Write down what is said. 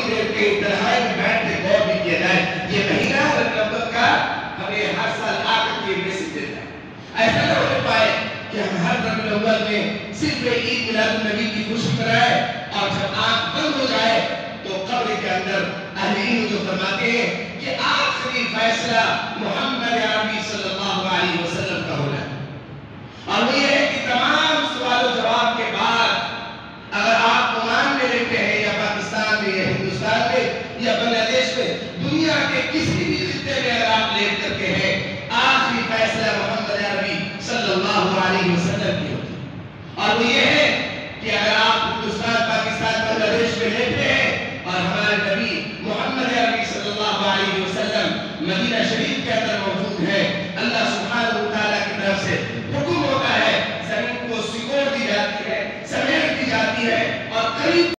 دیر کے تنہائی میں بیٹھ کے غور بھی کیا جائے. یہ مہینہ ربیع الاول کا ہمیں ہر سال آ کر کے میسج دیتا ہے. ایسا نہ ہو پائے کہ ہم ہر ربیع الاول میں صرف عید میلاد النبی کی خوشی منائیں اور جب آنکھ بند ہو جائے تو قبر کے اندر اہل علم جو فرماتے ہیں کہ آخری فیصلہ محمد عربی صلی اللہ علیہ وسلم کا ہونا ہے. اور وہ یہ ہے کہ تمام سوال و جواب کے بعد اگر آپ عمان میں رہتے ہیں یا پاکستان میں یا ہندوستان میں یا بنگلہ دیش میں دنیا کے کسی بھی خطے میں اگر آپ لیٹ کر کے ہیں آخری فیصلہ محمد عربی صلی اللہ علیہ وسلم کی ہوتی ہے. اور وہ یہ ہے کہ اگر آپ ہندوستان پاکستان بنگلہ دیش میں لیٹے ہیں اور ہمارے نبی محمد عربی صلی اللہ علیہ وسلم مدینہ شریف کے اندر موجود ہے اللہ سبحانہ و تعالیٰ کی طرف سے حکم ہوتا ہے زمین کو سکوڑ دی جاتی ہے سمیٹ دی جاتی ہے اور قریب